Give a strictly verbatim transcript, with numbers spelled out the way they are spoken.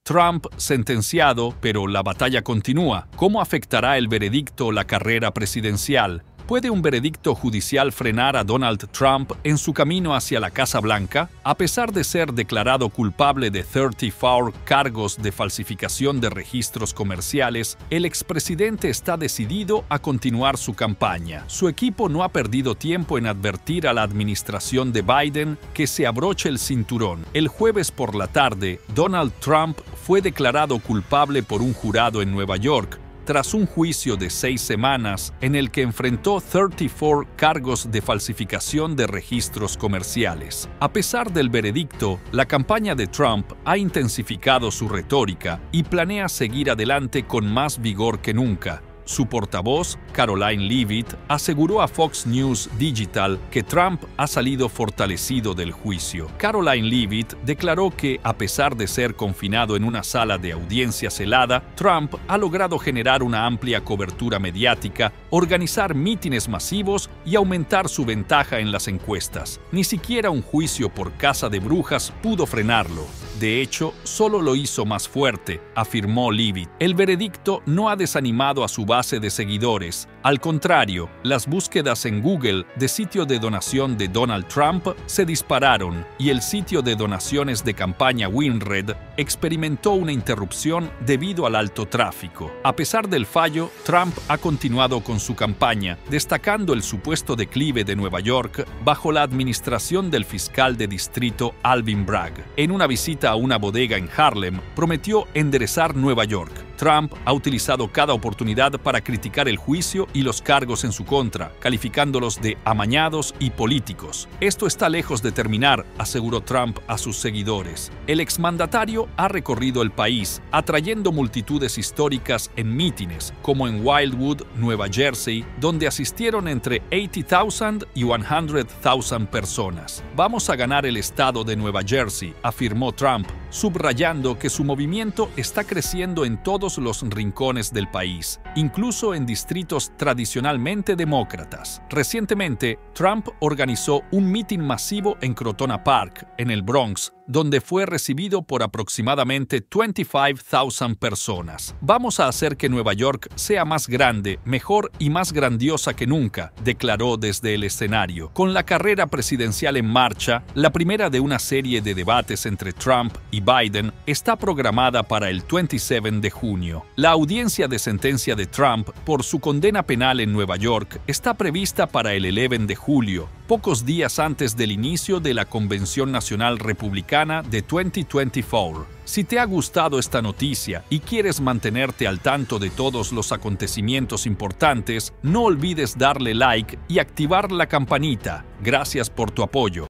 Trump sentenciado, pero la batalla continúa. ¿Cómo afectará el veredicto la carrera presidencial? ¿Puede un veredicto judicial frenar a Donald Trump en su camino hacia la Casa Blanca? A pesar de ser declarado culpable de treinta y cuatro cargos de falsificación de registros comerciales, el expresidente está decidido a continuar su campaña. Su equipo no ha perdido tiempo en advertir a la administración de Biden que se abroche el cinturón. El jueves por la tarde, Donald Trump fue declarado culpable por un jurado en Nueva York, tras un juicio de seis semanas en el que enfrentó treinta y cuatro cargos de falsificación de registros comerciales. A pesar del veredicto, la campaña de Trump ha intensificado su retórica y planea seguir adelante con más vigor que nunca. Su portavoz, Karoline Leavitt, aseguró a Fox News Digital que Trump ha salido fortalecido del juicio. Karoline Leavitt declaró que, a pesar de ser confinado en una sala de audiencias helada, Trump ha logrado generar una amplia cobertura mediática, organizar mítines masivos y aumentar su ventaja en las encuestas. Ni siquiera un juicio por caza de brujas pudo frenarlo. De hecho, solo lo hizo más fuerte, afirmó Leavitt. El veredicto no ha desanimado a su base de seguidores. Al contrario, las búsquedas en Google de sitio de donación de Donald Trump se dispararon y el sitio de donaciones de campaña WinRed experimentó una interrupción debido al alto tráfico. A pesar del fallo, Trump ha continuado con su campaña, destacando el supuesto declive de Nueva York bajo la administración del fiscal de distrito Alvin Bragg. En una visita a una bodega en Harlem, prometió enderezar Nueva York. Trump ha utilizado cada oportunidad para criticar el juicio y los cargos en su contra, calificándolos de amañados y políticos. Esto está lejos de terminar, aseguró Trump a sus seguidores. El exmandatario ha recorrido el país, atrayendo multitudes históricas en mítines, como en Wildwood, Nueva Jersey, donde asistieron entre ochenta mil y cien mil personas. Vamos a ganar el estado de Nueva Jersey, afirmó Trump, subrayando que su movimiento está creciendo en todos los rincones del país, incluso en distritos tradicionalmente demócratas. Recientemente, Trump organizó un mitin masivo en Crotona Park, en el Bronx, donde fue recibido por aproximadamente veinticinco mil personas. Vamos a hacer que Nueva York sea más grande, mejor y más grandiosa que nunca, declaró desde el escenario. Con la carrera presidencial en marcha, la primera de una serie de debates entre Trump y Biden está programada para el veintisiete de junio. La audiencia de sentencia de Trump por su condena penal en Nueva York está prevista para el once de julio, pocos días antes del inicio de la Convención Nacional Republicana de dos mil veinticuatro. Si te ha gustado esta noticia y quieres mantenerte al tanto de todos los acontecimientos importantes, no olvides darle like y activar la campanita. Gracias por tu apoyo.